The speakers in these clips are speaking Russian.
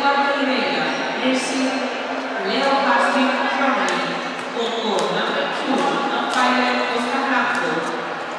Eduardo Oliveira, Racing Leo Casting Germany, Concord number 2, umpire Oscar Raffo.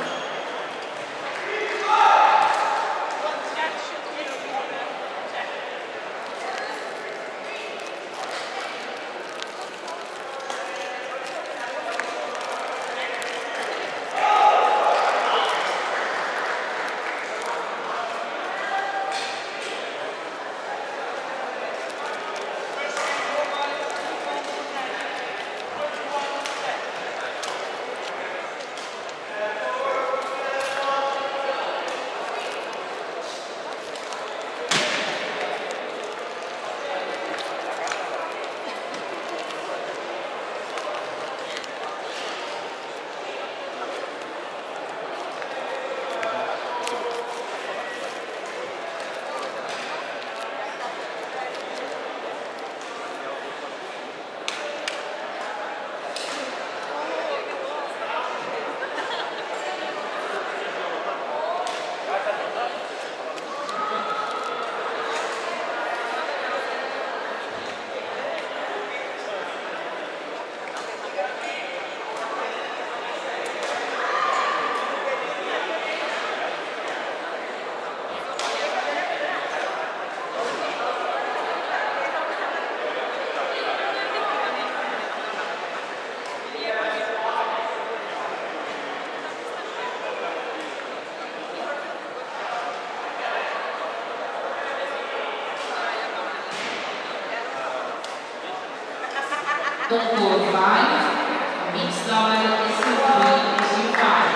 Concord 5, mixed double SU3, SU5.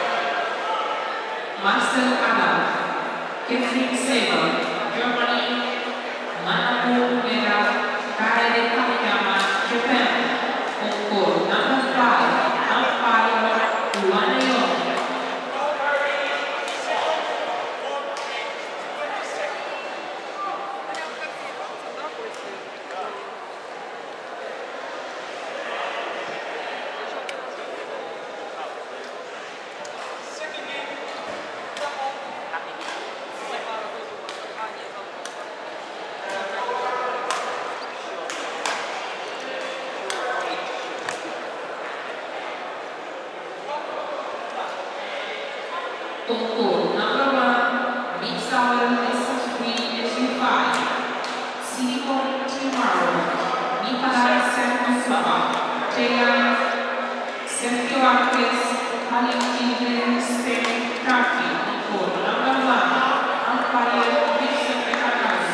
Marcel Adam, Catherine Saber, Germany, Manabu Mera, Kaede Kamiyama, Japan. Concord number 5, umpire Luana Yon. Concord number 1, mixed double SU3, SU5. Silicon Tomorrow, Nicolai Sankosuba, Taylor, Sergio Arquez, Valentin Spain, Turkey. Concord number 1, umpire Vincent Peccaroso.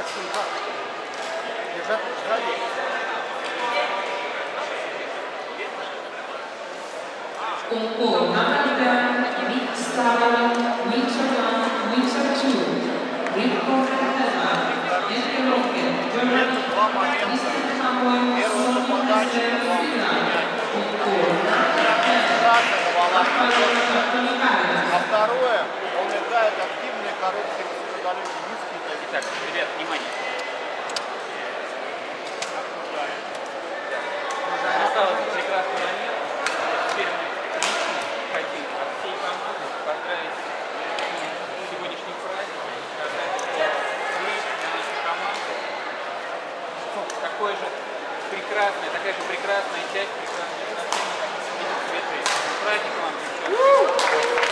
Concord, number 10, Nick Stalin, wheelchair 1, wheelchair 2, Rico Rentema, Enrique Roque, Germany, Christian Samuel, Sophie Hester, Finland, Concord, number 10, Rafael Italia. А второе, он играет активные короткие далекие низкие. Итак, ребят, внимание. Осталось прекрасный момент. Теперь мы хотим от всей команды поздравить сегодняшний праздник, сказать, что вы, наша команда, такая же прекрасная часть прекрасной отношений, как и цветы. Праздник вам, девчонки.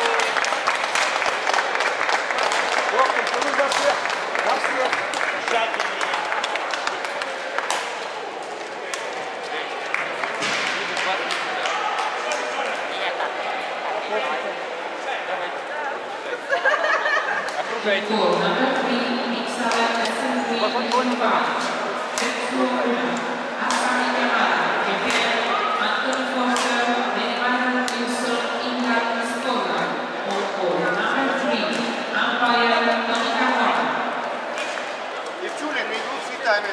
Concord, number 3, Nick Stalin, SMV, 25, Tetsuo Una, Asami Yamada, Japan, Anthony Foster, Neymar Wilson, England, Scotland. Concord, number 3, umpire, Tony Kawada. Девчули, мы идут цветами.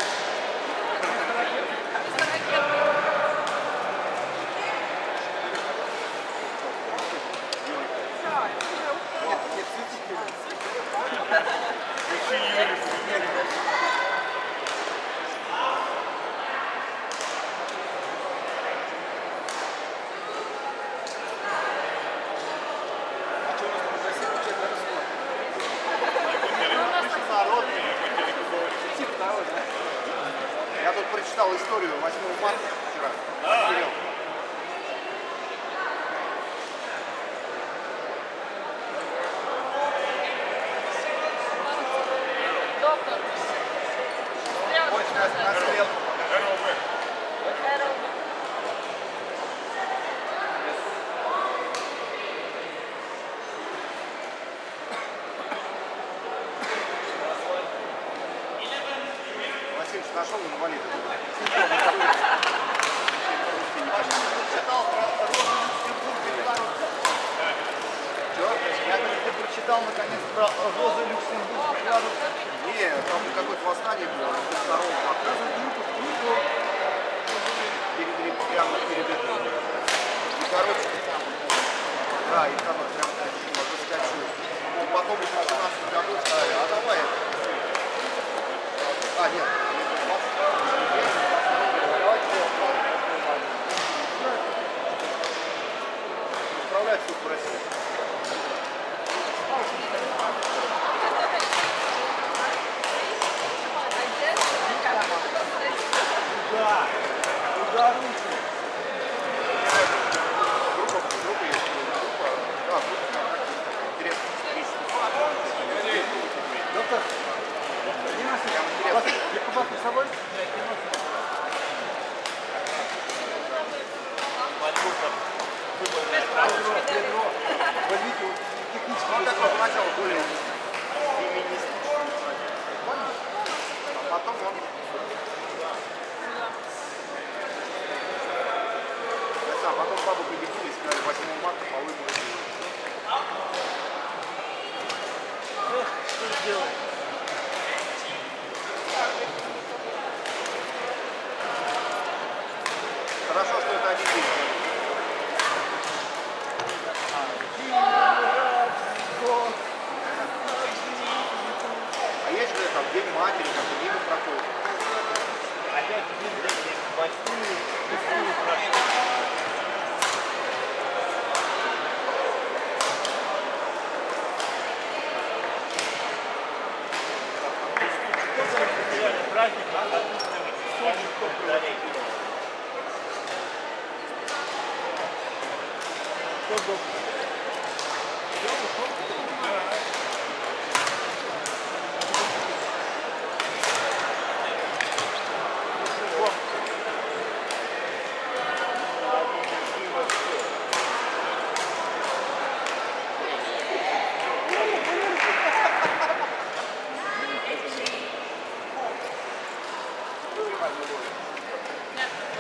Я тут прочитал историю 8 марта вчера. Кирилл. Доктор. Больше на стрелку. Васильевич нашел инвалида. Прочитал про Розу Люксембург и Беларусь. Что? Я говорю, ты прочитал наконец про Розу Люксембург и Беларусь? Нет, там какое-то восстание было, до второго показа. Прямо перед этим. И короче, да, и там прям выскочил. И потом в 18 году сказали, а давай это. А, нет. Управлять тут в России. Да. Куда лучше? Группа есть. Группа. Да, группа. Интересно. Доктор. Якубак с собой? Возьмите технически. Он такой поначалу более феминистичный. А потом он... А потом бабу победили, сказали 8 марта по выбору. Эх, что сделать? Хорошо, что это один день. А есть же там День матери, как и мимо проходит. Опять день 8 прошли. Праздник, а Сочи кто дарит. Кто был? вертикально ловит.